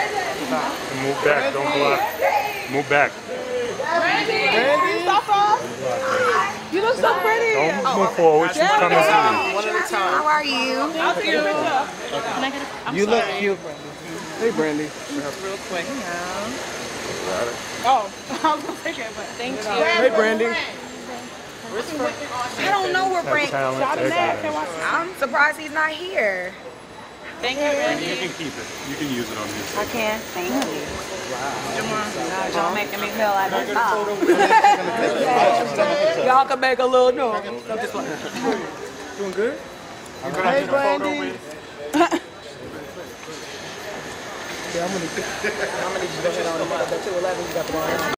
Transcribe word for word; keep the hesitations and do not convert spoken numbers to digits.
Move back, don't block. Move back. Brandy, stop us. You look so pretty. Don't move forward, she's coming to you. One at a time. How are you? I'll take a picture. You look cute. Hey, Brandy. Real quick. Oh, I was gonna take it, but thank you. Hey, Brandy. I don't know where Brent. Talent, excellence. I'm surprised he's not here. Thank you, Brandy. You can keep it. You can use it on this. I can. Thank you. Jamar. Y'all making me feel like I'm Y'all can make a little noise. Doing good? I'm gonna Hey, take a photo Brandy. with. Yeah, I'm gonna, I'm gonna need you to go ahead on the two eleven. You got the wrong.